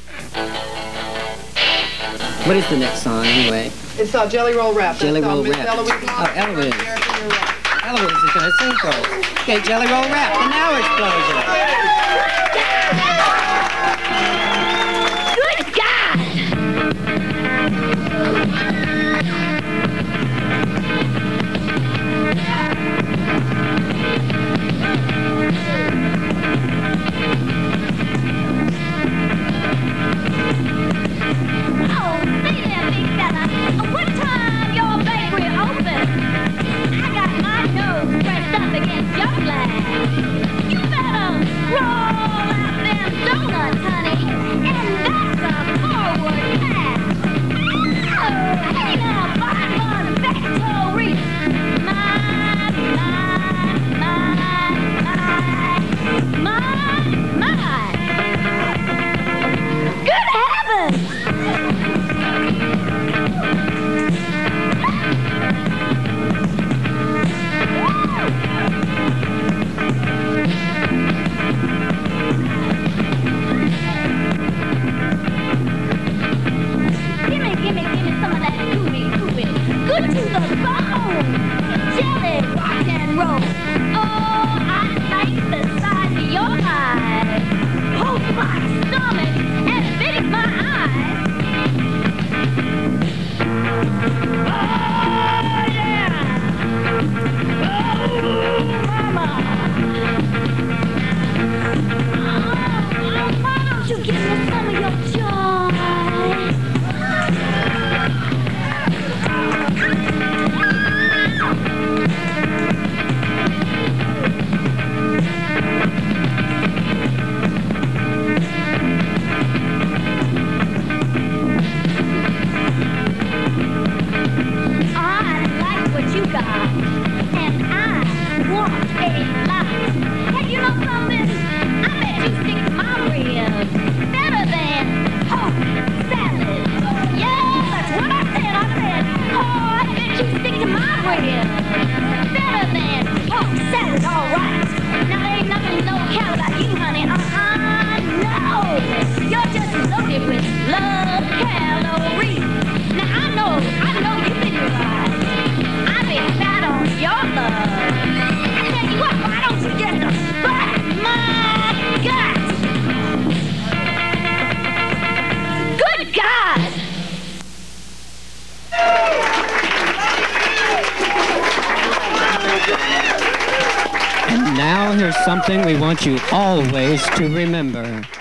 What is the next song, anyway? It's Jelly Roll Rap. Jelly Roll Rap. Oh, Eloise. Eloise is going to sing for us. Okay, Jelly Roll Rap, the Now Explosion. Good God! And now here's something we want you always to remember.